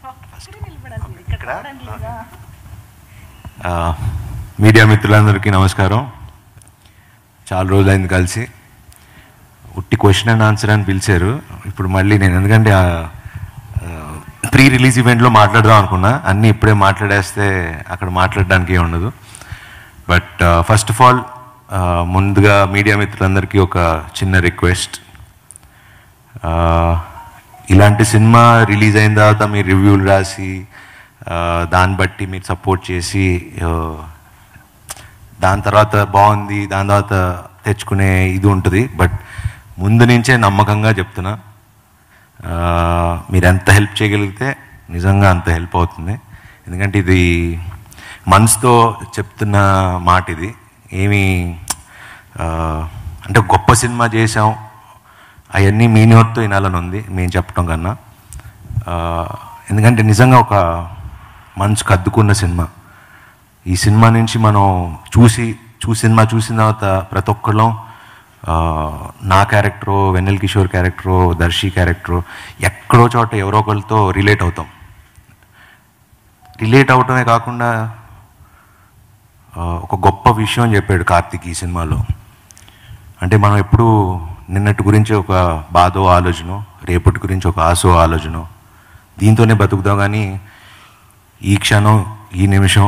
Media మిత్రులందరికీ నమస్కారం. చాలా రోజులైంది కలిసి. ఉట్టి క్వశ్చన్ అండ్ ఆన్సర్ అని పిలిచారు. ఇప్పుడు మళ్ళీ నేను ఎందుకంటే ప్రీ రిలీజ్ ఈవెంట్లో మాట్లాడదాం అనుకున్నా, అన్నీ ఇప్పుడే మాట్లాడేస్తే అక్కడ మాట్లాడడానికి ఉండదు. బట్ ఫస్ట్ ఆఫ్ ఆల్ ముందుగా మీడియా మిత్రులందరికీ ఒక చిన్న రిక్వెస్ట్. ఇలాంటి సినిమా రిలీజ్ అయిన తర్వాత మీరు రివ్యూలు రాసి దాన్ని బట్టి మీరు సపోర్ట్ చేసి దాని తర్వాత బాగుంది దాని తర్వాత తెచ్చుకునే ఇది ఉంటుంది. బట్ ముందు నుంచే నమ్మకంగా చెప్తున్నా, మీరు ఎంత హెల్ప్ చేయగలిగితే నిజంగా అంత హెల్ప్ అవుతుంది. ఎందుకంటే ఇది మనసుతో చెప్తున్న మాట. ఇది ఏమి అంటే గొప్ప సినిమా చేసాం అవన్నీ మీ నోటితో వినాలని ఉంది మేము చెప్పడం కన్నా. ఎందుకంటే నిజంగా ఒక మనసుకు అద్దుకున్న సినిమా. ఈ సినిమా నుంచి మనం సినిమా చూసిన తర్వాత ప్రతి ఒక్కళ్ళం నా character, Vennela Kishore character, Darshi character ఎక్కడో చోట ఎవరో ఒకరితో రిలేట్ అవుతాం. రిలేట్ అవటమే కాకుండా ఒక గొప్ప విషయం చెప్పాడు కార్తీక్ ఈ సినిమాలో. అంటే మనం ఎప్పుడు నిన్నటి గురించి ఒక బాధో ఆలోచన, రేపటి గురించి ఒక ఆశో ఆలోచన, దీంతోనే బతుకుదాం. కానీ ఈ క్షణం ఈ నిమిషం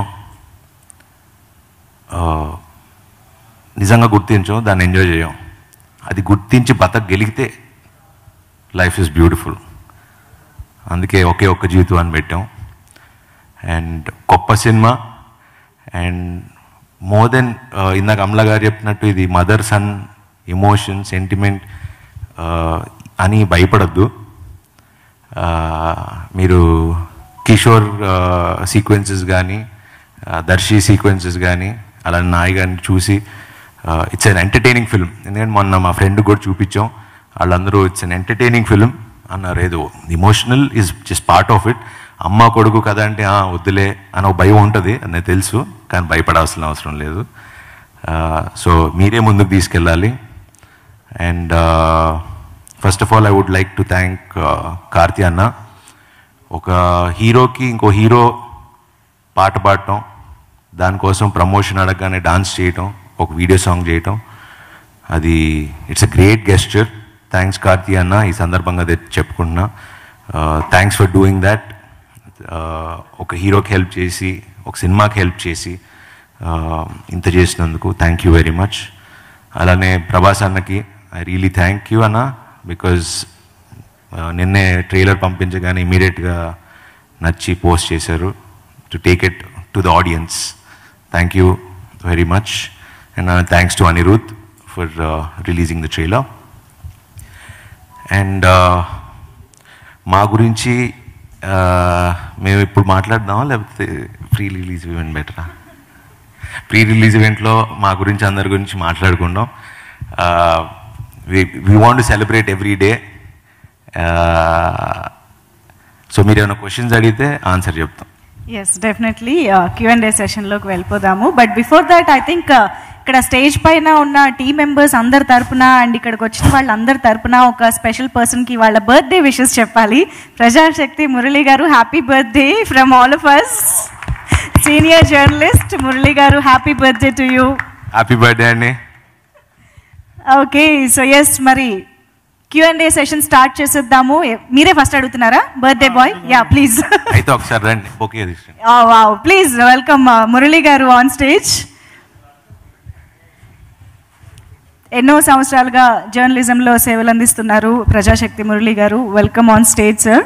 నిజంగా గుర్తించాం, దాన్ని ఎంజాయ్ చేయం. అది గుర్తించి బతకగలిగితే లైఫ్ ఈజ్ బ్యూటిఫుల్. అందుకే ఒకే ఒక్క జీవితం అని పెట్టాం. అండ్ గొప్ప సినిమా. అండ్ మోర్ దెన్ ఇందాక అమలా గారు చెప్పినట్టు ఇది మదర్ సన్ ఎమోషన్, సెంటిమెంట్ అని భయపడద్దు. మీరు కిషోర్ సీక్వెన్సెస్ కానీ, దర్శి సీక్వెన్సెస్ కానీ, అలా నాయి కానీ చూసి ఇట్స్ అన్ ఎంటర్టైనింగ్ ఫిల్మ్. ఎందుకంటే మొన్న మా ఫ్రెండ్ కూడా చూపించాం, వాళ్ళందరూ ఇట్స్ అన్ ఎంటర్టైనింగ్ ఫిల్మ్ అన్నారు. ఏదో emotional is just part of it. అమ్మ కొడుకు కదా అంటే వద్దులే అని ఒక భయం ఉంటుంది, అని తెలుసు, కానీ భయపడాల్సిన అవసరం లేదు. సో మీరే ముందుకు తీసుకెళ్ళాలి. And first of all I would like to thank Karthi అన్న. ఒక హీరోకి ఇంకో హీరో పాట పాడటం, దానికోసం ప్రమోషన్ అడగగానే డాన్స్ చేయటం, ఒక వీడియో సాంగ్ చేయటం, అది it's a great gesture. Thanks Karthi అన్న, ఈ సందర్భంగా చెప్పుకుంటున్నా. Thanks for doing that. ఒక హీరోకి హెల్ప్ చేసి, ఒక సినిమాకి హెల్ప్ చేసి ఇంత చేసినందుకు థ్యాంక్ యూ వెరీ మచ్. అలానే ప్రభాస్ అన్నకి ఐ రియలీ థ్యాంక్ యూ అన్న, బికాజ్ నిన్నే ట్రైలర్ పంపించగానే ఇమీడియట్గా నచ్చి పోస్ట్ చేశారు to take it to the audience. Thank you very much. And thanks to Anirudh for releasing the trailer. And మా గురించి మేము ఇప్పుడు మాట్లాడదామా లేకపోతే ప్రీ రిలీజ్ ఈవెంట్ బెటరా? ప్రీ రిలీజ్ ఈవెంట్లో మా గురించి అందరి గురించి మాట్లాడుకుందాం. we want to celebrate every day. So మీరు ఏమైనా క్వశ్చన్స్ అడిగితే ఆన్సర్ చెప్తాం. ఎస్, డెఫినెట్లీ Q&A సెషన్లోకి వెళ్ళిపోదాము. But before that I think ఇక్కడ స్టేజ్ పైన ఉన్న టీమ్ మెంబర్స్ అందరి తరపున అండ్ ఇక్కడికి వచ్చిన వాళ్ళందరి తరపున ఒక స్పెషల్ పర్సన్కి వాళ్ళ బర్త్డే విషెస్ చెప్పాలి. ప్రజాశక్తి మురళి గారు, happy birthday from all of us. Senior journalist Murali గారు, happy birthday to you. Happy birthday అండి. ఓకే, సో ఎస్, మరి Q&A సెషన్ స్టార్ట్ చేసేద్దాము. మీరే ఫస్ట్ అడుగుతున్నారా బర్త్డే బాయ్? Yeah please. అయితే ఒకసారి రండి, ఓకే ప్లీజ్ వెల్కమ్ మురళి గారు ఆన్ స్టేజ్. ఎన్నో సంవత్సరాలుగా జర్నలిజంలో సేవలు అందిస్తున్నారు ప్రజాశక్తి మురళి గారు. Welcome on stage sir.